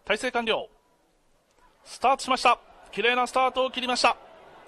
体制完了。スタートしました。綺麗なスタートを切りました。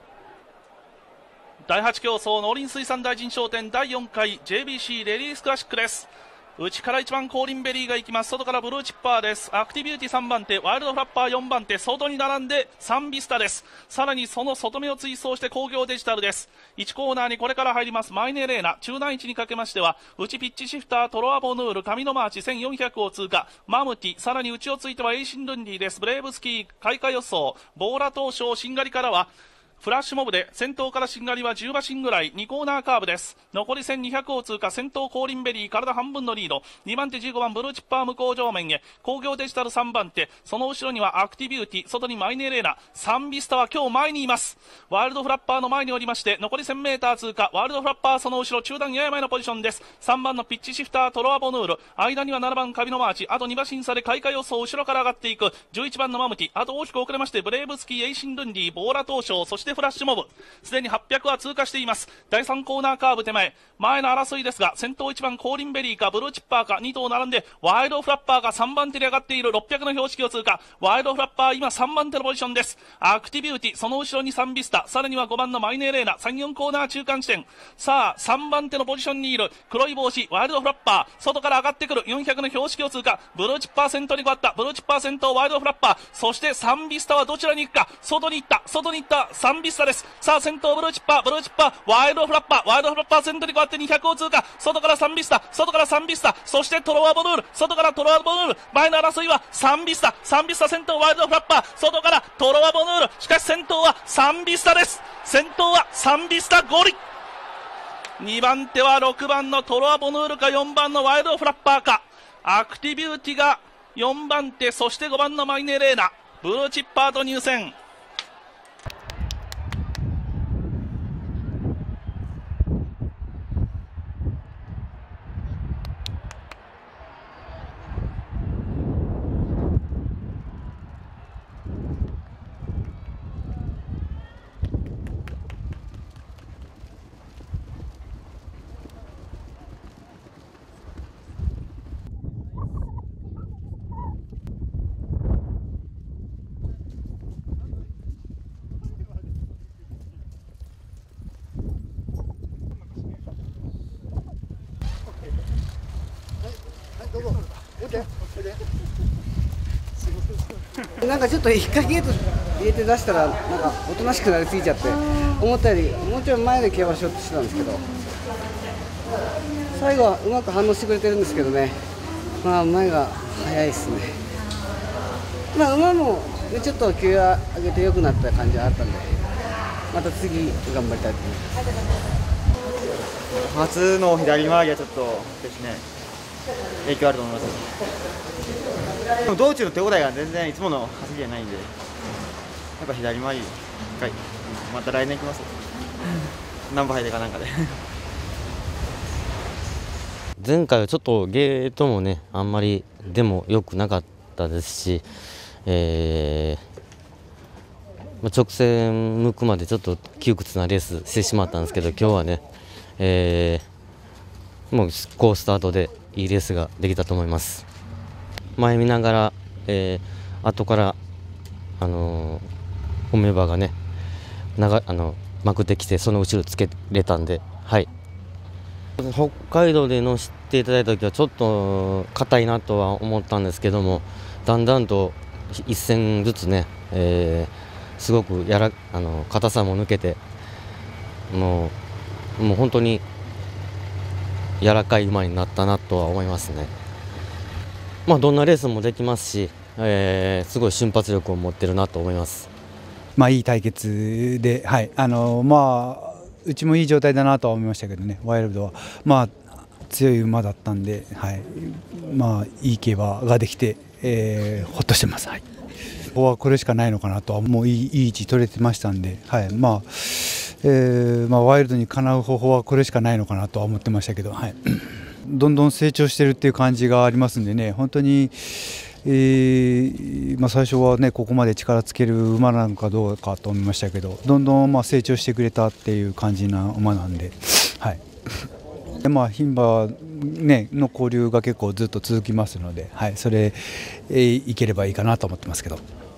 第8競争農林水産大臣商店第4回 JBC レディースクラシックです。内から1番コーリンベリーが行きます。外からブルーチッパーです。アクティビューティ3番手、ワイルドフラッパー4番手、外に並んでサンビスタです。さらにその外目を追走して工業デジタルです。1コーナーにこれから入りますマイネレーナ、中段位置にかけましては内ピッチシフター、トロアボヌール、上のマーチ1400を通過、マムティ、さらに内をついてはエイシンルンディです。ブレーブスキー、開花予想、ボーラ東証、しんがりからはフラッシュモブで先頭からしんがりは10馬身ぐらい、2コーナーカーブです。残り1200を通過、先頭コーリンベリー体半分のリード、2番手15番ブルーチッパー向こう上面へ、工業デジタル3番手、その後ろにはアクティビューティ、外にマイネレーナ、サンビスタは今日前にいます。ワイルドフラッパーの前におりまして残り 1000m 通過、ワイルドフラッパーその後ろ中段やや前のポジションです。3番のピッチシフタートロアボヌール、間には7番カビのマーチ、あと2馬身差で開花予想、後ろから上がっていく11番のマムティ、あと大きく遅れましてブレーブスキー、エイシンルンディ、ボーラ東証、そしてフラッシュモブ、すでに800は通過しています。第3コーナーカーブ手前、前の争いですが先頭1番コーリンベリーかブルーチッパーか2頭並んでワイルドフラッパーが3番手で上がっている。600の標識を通過、ワイルドフラッパー今3番手のポジションです。アクティビューティ、その後ろにサンビスタ、さらには5番のマイネレーナ、3、4コーナー中間地点、さあ3番手のポジションにいる黒い帽子ワイルドフラッパー、外から上がってくる400の標識を通過、ブルーチッパー先頭に変わった、ブルーチッパー先頭ワイルドフラッパー、そしてサンビスタはどちらに行くか、外に行ったサンビスタです。さあ先頭ブルーチッパーワイルドフラッパー先頭に変わって200を通過、外からサンビスタ、そしてトロワボヌール、外からトロワボヌール、前の争いはサンビスタ先頭ワイルドフラッパー、外からトロワボヌール、しかし先頭はサンビスタです。先頭はサンビスタゴリ、2番手は6番のトロワボヌールか4番のワイルドフラッパーか、アクティビューティが4番手、そして5番のマイネレーナ、ブルーチッパーと入線。 なんかちょっと1回ゲート入れて出したらなんかおとなしくなりすぎちゃって、思ったよりもうちょい前で競馬しようとしてたんですけど、最後はうまく反応してくれてるんですけどね、まあ前が早いですね。まあ馬もちょっと気合上げて良くなった感じがあったんで、また次頑張りたいと思います。 初の左回りはちょっとですね、影響あると思います。でも道中の手応えが全然いつもの走りじゃないんで、やっぱ左回り1回、また来年来ます。何歩入れかなんかで前回はちょっとゲートもねあんまりでも良くなかったですし、直線向くまでちょっと窮屈なレースしてしまったんですけど、今日はね、もう好スタートでいいレースができたと思います。前見ながら、後からホメバがねまくってきて、その後ろつけれたんで、はい、北海道で乗せていただいた時はちょっと硬いなとは思ったんですけども、だんだんと一戦ずつね、すごく硬さも抜けて、もう本当に柔らかい馬になったなとは思いますね。まあどんなレースもできますし、すごい瞬発力を持ってるなと思います。 まあいい対決で、はい、まあうちもいい状態だなとは思いましたけどね、ワイルドはまあ強い馬だったんで、はい、まあいい競馬ができて、ほっとしてます。はい、ここはこれしかないのかなとは、もういい位置取れてましたんで、はい、まあワイルドにかなう方法はこれしかないのかなとは思ってましたけど、はい、どんどん成長してるっていう感じがありますんでね、本当に、まあ、最初はねここまで力つける馬なのかどうかと思いましたけど、どんどんまあ成長してくれたっていう感じな馬なんで、はい、でまあ牝馬の交流が結構ずっと続きますので、はい、それ、いければいいかなと思ってますけど。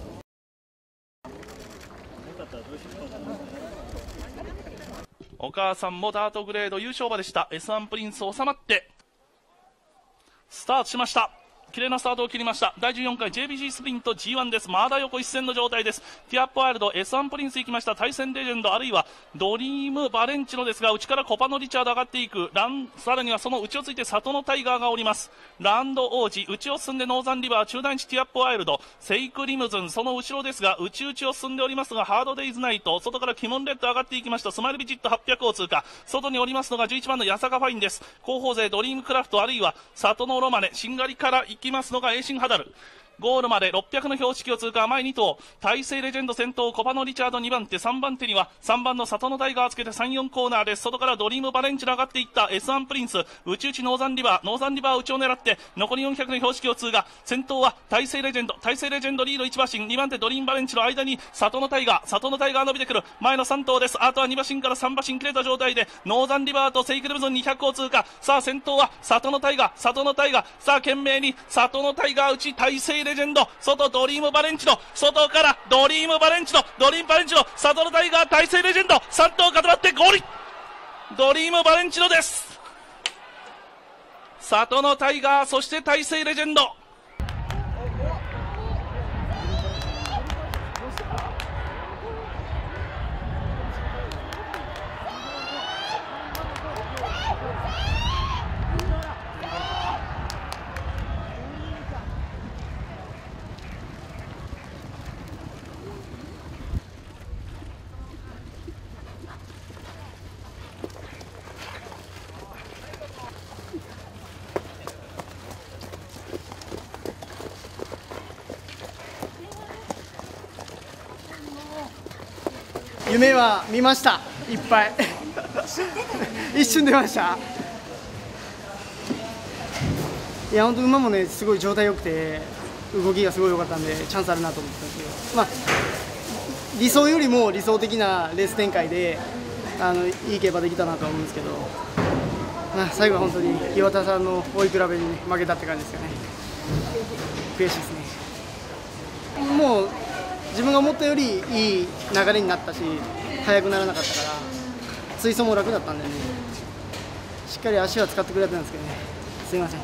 お母さんもダートグレード優勝馬でした。 S1 プリンス収まってスタートしました。綺麗なスタートを切りました。第14回 JBC スプリント G1 です。まだ横一線の状態です。ティアップワイルド、 S1 プリンス行きました。対戦レジェンド、あるいはドリームバレンチノですが、内からコパノリチャード上がっていく。さらにはその内をついて里のタイガーがおります。ランド王子、内を進んでノーザンリバー、中段地ティアップワイルド、セイクリムズン、その後ろですが内を進んでおりますが、ハードデイズナイト、外からキモンレッド上がっていきました。スマイルビジット800を通過。外におりますのが11番の八坂ファインです。後方勢ドリームクラフト、あるいは里のロマネ、しんがりから行きますのがエーシンハダル。ゴールまで600の標識を通過。前2頭大勢レジェンド先頭、コパノリチャード2番手、3番手には3番の里のタイガーつけて 3,4 コーナーです。外からドリームバレンチノ上がっていった S1 プリンス、内々ノーザンリバー内を狙って残り400の標識を通過。先頭は大勢レジェンドリード1馬身、2番手ドリームバレンチの間に里のタイガー伸びてくる。前の3頭です。あとは2馬身から3馬身切れた状態でノーザンリバーとセイクルブゾン200を通過。さあ先頭は里のタイガー、さあ懸命に里のタイガー内、大勢レジェンド外、ドリームバレンチノ、外からドリームバレンチノ、里のタイガー、大勢レジェンド、3頭固まってゴール。ドリームバレンチノです。里のタイガー、そして大勢レジェンド。 夢は見ました、いっぱい一瞬出ました。いや本当馬もねすごい状態良くて動きがすごい良かったんでチャンスあるなと思ってたんですけど、理想よりも理想的なレース展開でいい競馬できたなと思うんですけど、最後は本当に岩田さんの追い比べに、ね、負けたって感じですよね。悔しいですね。もう自分が思ったよりいい流れになったし速くならなかったから追走も楽だったんでね、しっかり足は使ってくれたんですけどね、すいません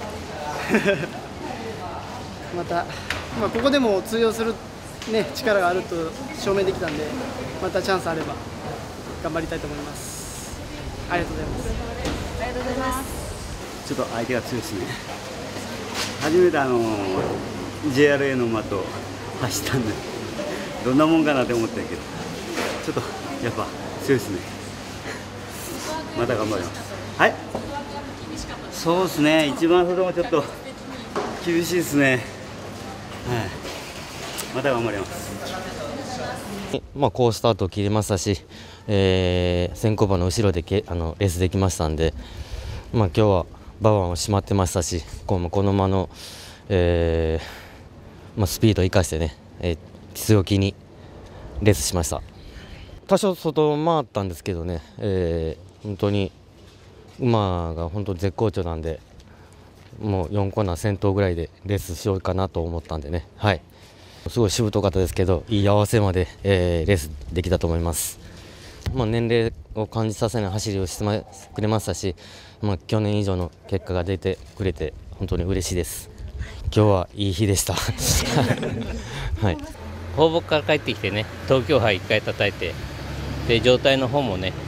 また、ここでも通用する、ね、力があると証明できたんで、またチャンスあれば頑張りたいと思います。ありがとうございます。 ありがとうございます。 ちょっと相手が強いですね。初めてJRA の馬と走ったんでどんなもんかなって思ったけど、ちょっとやっぱ強いですね。また頑張ります。はい、そうですね、一番外もちょっと厳しいですね。はい、また頑張ります。 好スタートを切りましたし、先行馬の後ろでレースできましたんで、今日は馬場も締まってましたし、この馬の、スピードを生かしてね、強気にレースしました。多少外回ったんですけどね、本当に馬が本当絶好調なんで、もう4コーナー先頭ぐらいでレースしようかなと思ったんでね、はい、すごいしぶとかったですけど、いい合わせまで、レースできたと思います。年齢を感じさせない走りをしてくれましたし、去年以上の結果が出てくれて本当に嬉しいです。今日はいい日でした、はい、 放牧から帰ってきてね、東京杯1回叩いて、で状態の方もね、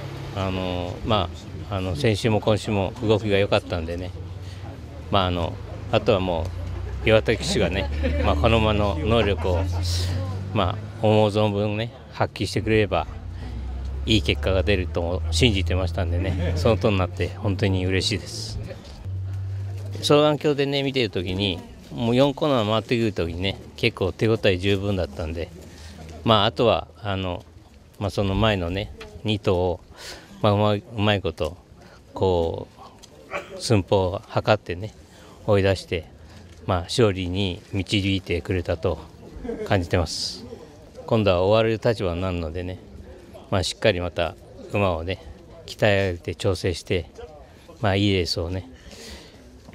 先週も今週も動きが良かったんでね、あとはもう岩田騎手がね、この馬の能力を、思う存分ね発揮してくれればいい結果が出ると信じてましたんでね、そのとおりになって本当に嬉しいです。双眼鏡でね見てるときに、もう4コーナー回ってくるときにね、結構手応え十分だったんで、あとはその前のね2頭を、うまいことこう寸法を測ってね追い出して、勝利に導いてくれたと感じてます。今度は終わる立場になるのでね、しっかりまた馬をね鍛え上げて調整して、いいレースをね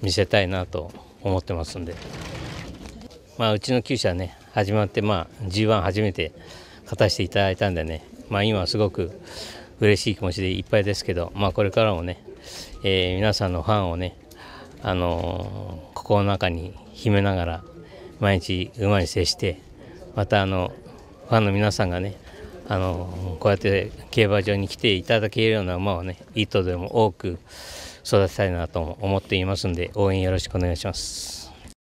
見せたいなと思ってますんで、うちの厩舎ね始まって、G1 初めて勝たせていただいたんでね、今はすごく嬉しい気持ちでいっぱいですけど、これからもね、皆さんのファンをね、心の中に秘めながら毎日馬に接して、またファンの皆さんがね、こうやって競馬場に来ていただけるような馬をね、一頭でも多く育てたいなと思っていますんで、応援よろしくお願いします。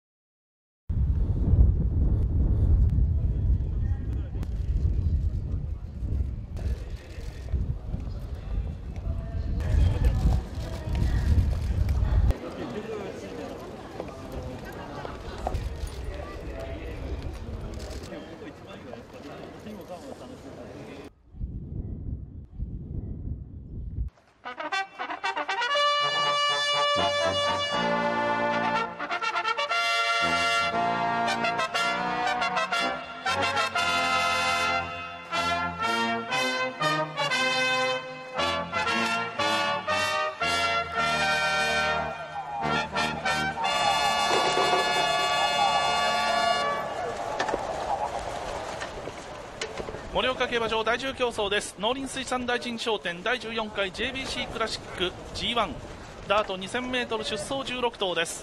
盛岡競馬場第10競争です。農林水産大臣商店第14回 JBC クラシック G1 ダート 2000m 出走16頭です。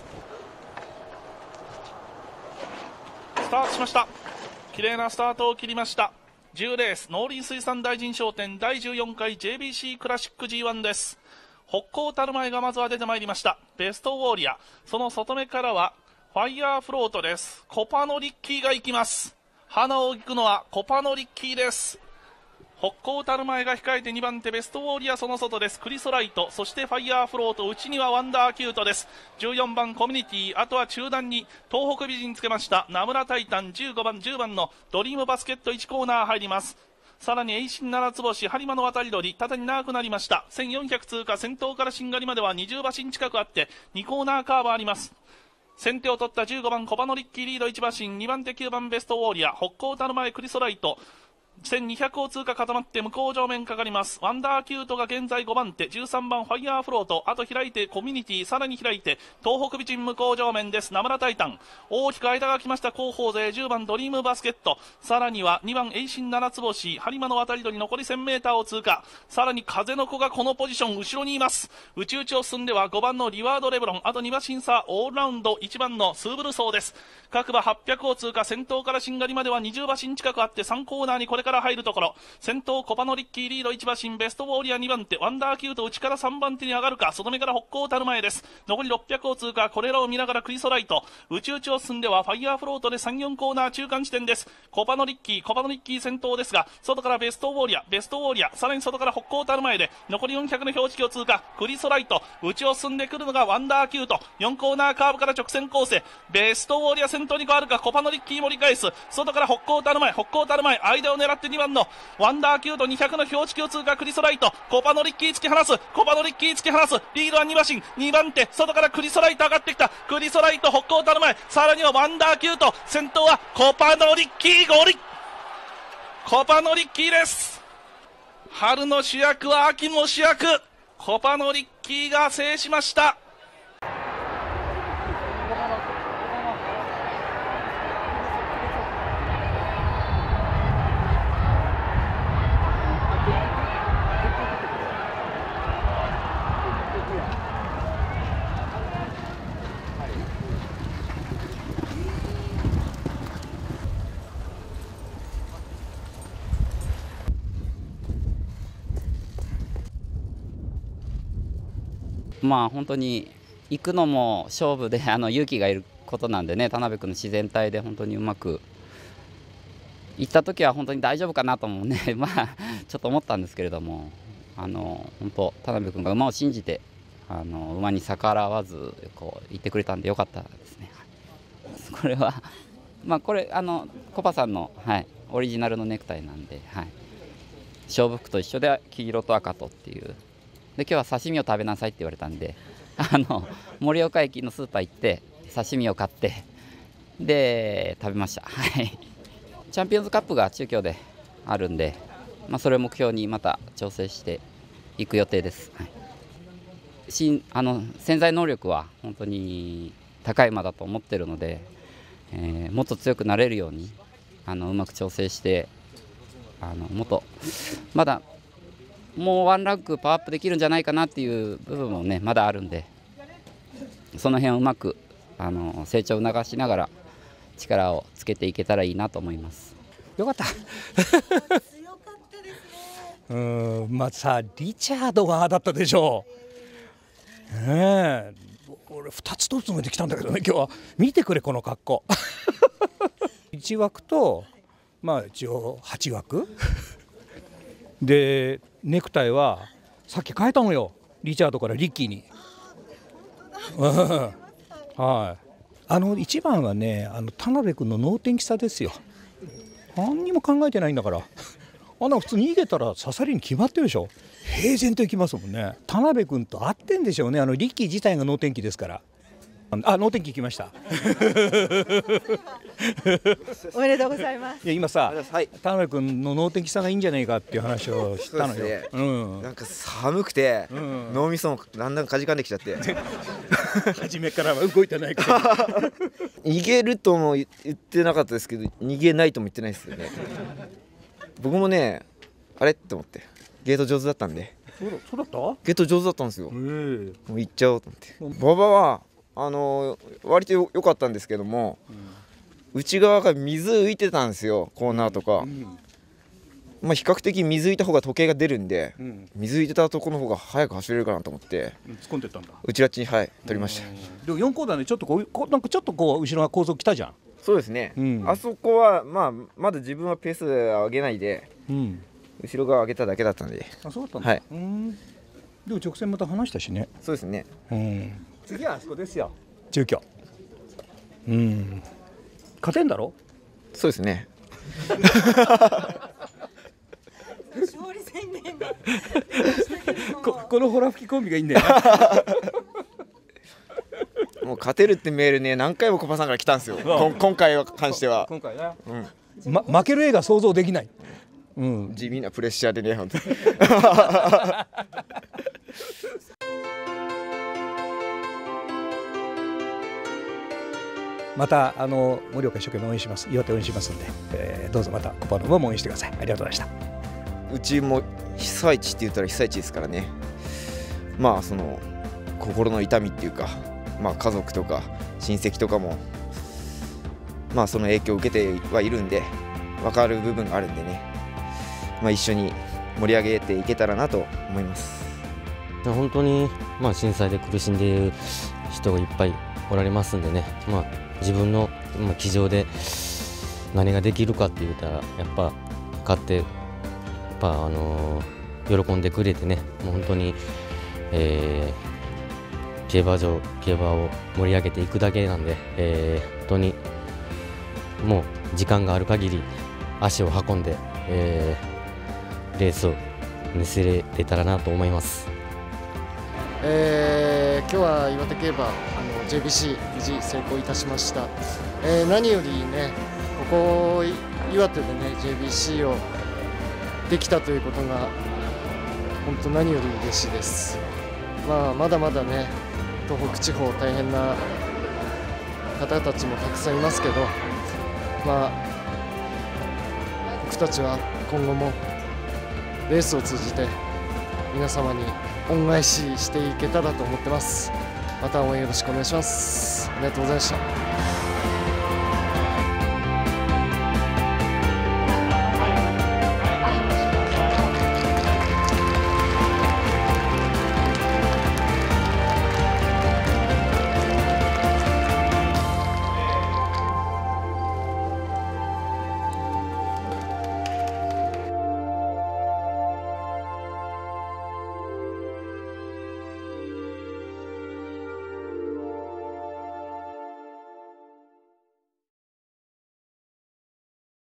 スタートしました。綺麗なスタートを切りました。10レース農林水産大臣商店第14回 JBC クラシック G1 です。北高たる前がまずは出てまいりました。ベストウォーリア、その外目からはファイヤーフロートです。コパノリッキーが行きます。花を行くのはコパノリッキーです。北高たる前が控えて2番手ベストウォーリア、その外です。クリソライト、そしてファイヤーフロート、内にはワンダーキュートです。14番コミュニティ、あとは中段に東北美人つけました名村タイタン、15番10番のドリームバスケット1コーナー入ります。さらに栄新七つ星、播磨の渡り鳥、縦に長くなりました。1400通過、先頭からしんがりまでは20馬身近くあって2コーナーカーブあります。先手を取った15番コパノリッキーリード1馬身、2番手9番ベストウォーリア、北高たる前クリソライト、1200を通過固まって向こう上面かかります。ワンダーキュートが現在5番手、13番ファイヤーフロート、あと開いてコミュニティ、さらに開いて東北美人向こう上面です。名村タイタン、大きく間が来ました後方勢、10番ドリームバスケット、さらには2番栄新七つ星、播磨の渡り鳥、残り 1000m を通過。さらに風の子がこのポジション後ろにいます。内々を進んでは5番のリワードレブロン、あと2馬審査オールラウンド1番のスーブルソーです。各馬800を通過、先頭からしんがりまでは20馬身近くあって3コーナーにこれから入るところ、先頭コパノリッキーリード1馬身、ベストウォーリア2番手、ワンダーキュート内から3番手に上がるか、外目から北高たる前です。残り600を通過、これらを見ながらクリソライト、内々を進んではファイヤーフロートで 3,4 コーナー中間地点です。コパノリッキー先頭ですが、外からベストウォーリア、さらに外から北高たる前で残り400の標識を通過、クリソライト、内を進んでくるのがワンダーキュート、4コーナーカーブから直線コース、ベストウォーリア先頭に変わるか、コパノリッキー盛り返す、外から北高たる前、間を狙って2番のワンダーキュート200の標識を通過、クリソライト、コパノリッキー突き放す、リードは2馬身、2番手、外からクリソライト上がってきた、クリソライト北高たる前、さらにはワンダーキュート、先頭はコパノリッキーゴリ、コパノリッキーです。春の主役は秋も主役、コパノリッキーが制しました。 本当に行くのも勝負で勇気がいることなんでね、田辺君の自然体で本当にうまく行った時は本当に大丈夫かなともねちょっと思ったんですけれども、本当田辺君が馬を信じて馬に逆らわずこう言ってくれたんでよかったですね。これはこれコパさんの、オリジナルのネクタイなんで、勝負服と一緒で黄色と赤とっていうで、今日は刺身を食べなさいって言われたんで盛岡駅のスーパー行って刺身を買ってで食べました。チャンピオンズカップが中京であるんで、それを目標にまた調整していく予定です。 潜在能力は本当に高い馬だと思ってるので、もっと強くなれるようにうまく調整して、もっとまだもうワンランクパワーアップできるんじゃないかなっていう部分もねまだあるんで、その辺をうまく成長を促しながら力をつけていけたらいいなと思います。 よかったまあさリチャードがだったでしょう。俺2つと詰めてきたんだけどね今日は。見てくれこの格好1枠とまあ一応8枠でネクタイはさっき変えたのよ、リチャードからリッキーにはい、1番はね田辺君の能天気さですよ。何にも考えてないんだから普通に逃げたら刺さりに決まってるでしょ。平然といきますもんね。田辺君と合ってんでしょうね。リッキー自体が能天気ですから。能天気来ましたおめでとうございます。 いや今さ、田辺君の能天気さがいいんじゃないかっていう話をしたのよ。 なんか寒くて、脳みそもだんだんかじかんできちゃって初めからは動いてないから逃げるとも言ってなかったですけど、逃げないとも言ってないですよね。僕もね、あれって思ってゲート上手だったんで。 そうだった？ ゲート上手だったんですよ。もう行っちゃおうと思って。馬場は割と良かったんですけども、内側が水浮いてたんですよ、コーナーとか。まあ比較的水浮いた方が時計が出るんで、水浮いてたところの方が早く走れるかなと思って突っ込んでったんだ。 内ラッチに取りました。 でも4コーナーでちょっとなんかちょっと後ろが後続来たじゃん。 そうですね、あそこはまだ自分はペース上げないで、後ろ側上げただけだったんで。 あ、そうだったんだ。でも直線また話したしね。 そうですね。 次はあそこですよ、中京。勝てんだろ。 そうですね勝利宣言がこのホラ吹きコンビがいいんだよもう勝てるってメールね、何回もコバさんから来たんですよ。今回は関しては。 今回ね、負ける映画想像できない。 地味なプレッシャーでね、本当にまた盛岡一生懸命応援します。岩手応援しますので、どうぞまたコパの馬も応援してください。ありがとうございました。 うちも被災地って言ったら被災地ですからね。まあその心の痛みっていうか、まあ家族とか親戚とかもまあその影響を受けてはいるんで、分かる部分があるんでね、まあ一緒に盛り上げていけたらなと思います。 本当に震災で苦しんでいる人がいっぱいおられますんでね、自分の騎乗で何ができるかって言ったらやっぱ勝って喜んでくれてね、もう本当に、競馬を盛り上げていくだけなんで、本当にもう時間がある限り足を運んで、レースを見せれたらなと思います。 今日は岩手競馬JBC 無事成功いたしました。何よりね、ここ岩手でね JBC をできたということが本当何より嬉しいです。まだまだね東北地方大変な方たちもたくさんいますけど、僕たちは今後もレースを通じて皆様に恩返ししていけたらと思ってます。また応援よろしくお願いします。ありがとうございました。